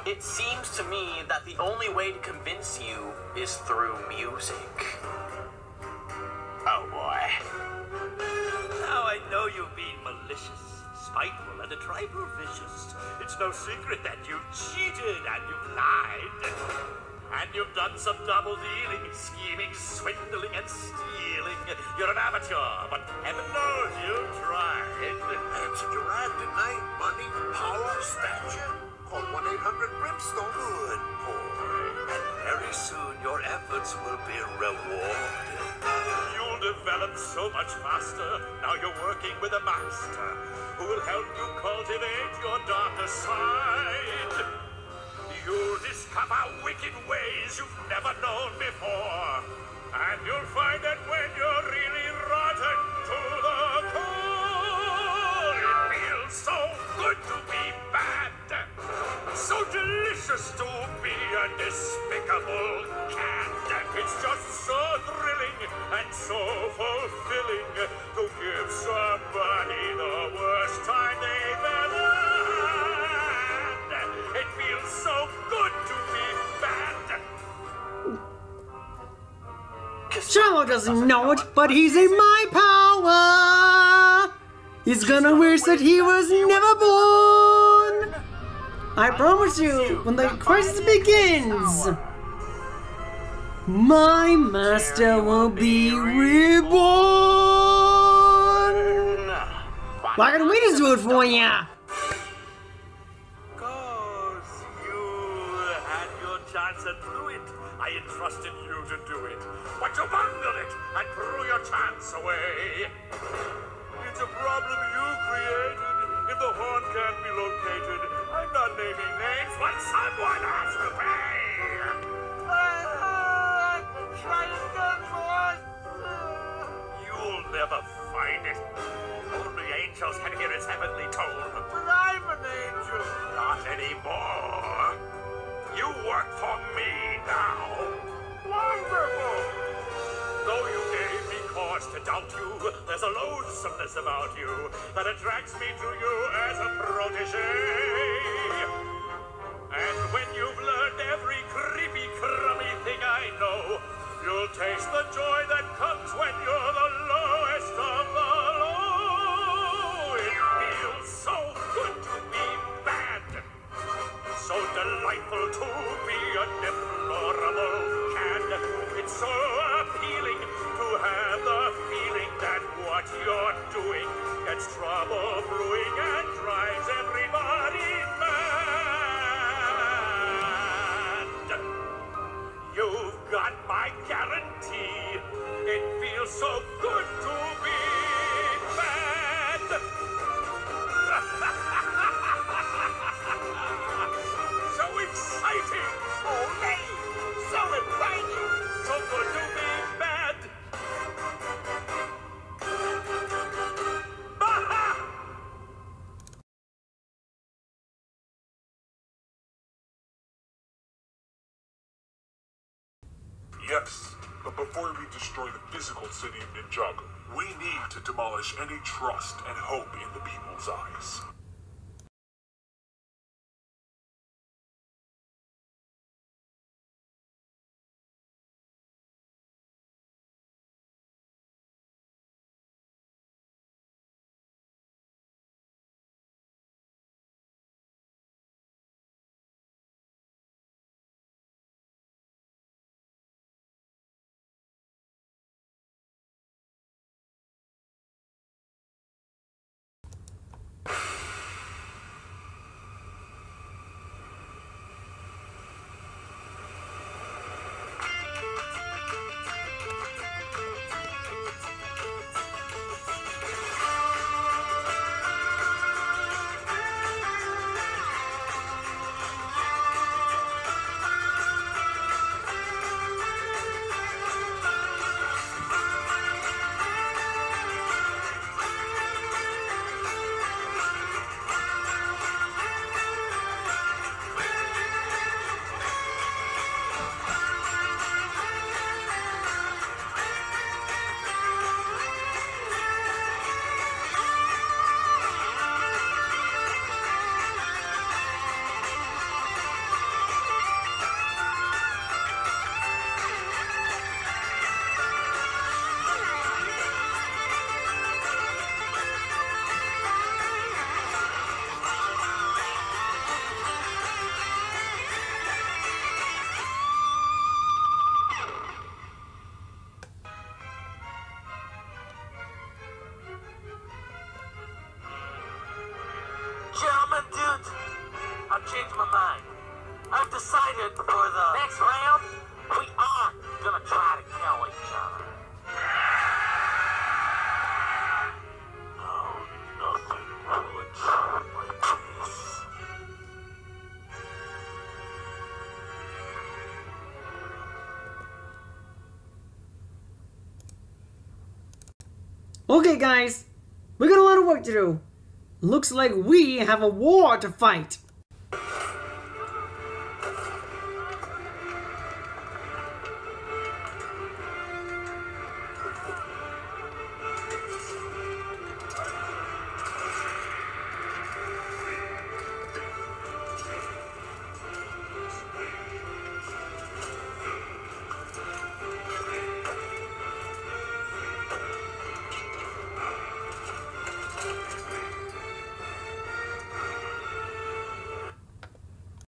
It seems to me that the only way to convince you is through music. Oh boy. Now I know you've been malicious, spiteful, and a trifle vicious. It's no secret that you've cheated and you've lied. And you've done some double dealing, scheming, swindling, and stealing. You're an amateur, but heaven knows you've tried. Answered your ad, didn't I? Money, power, stature. Call 1-800-BRIMSTONE. Good boy. And very soon your efforts will be rewarded. You'll develop so much faster. Now you're working with a master who will help you cultivate your darker side. You'll discover wicked ways you've never known before. And you'll find that when you're really rotten to the core, it feels so good to be bad. So delicious to be a despicable cat. It's just so thrilling and so fulfilling to give somebody the worst time they've ever had. It feels so good to be bad. Shiloh doesn't know it, but he's in my power. He's gonna wish that he was never born. I promise you, when the crisis begins, my master will be reborn. Why can't we just do it for ya? Cause you had your chance and blew it. I entrusted you to do it, but you bungled it and threw your chance away. It's a problem you created. If the horn can't be located, I'm not naming names, but someone has to pay. You'll never find it. Only angels can hear its heavenly tone. But I'm an angel. Not anymore. You work for me now. Wonderful. Though you gave me cause to doubt you, there's a loathsomeness about you that attracts me to you as a protege. And when you've learned every creepy, crummy thing I know, you'll taste the joy that comes when you're the lowest of the low. It feels so good to be bad, so delightful to be a deplorable cad. It's so appealing to have the feeling that what you're doing gets trouble brewing and drives everybody mad. You've got my guarantee. It feels so good to be bad. So exciting. Oh, hey. So inviting. So good to be bad. Yes, but before we destroy the physical city of Ninjago, we need to demolish any trust and hope in the people's eyes. decided for the next round, we aren't gonna try to kill each other. No, nothing will achieve my peace. Okay, guys, we got a lot of work to do. Looks like we have a war to fight.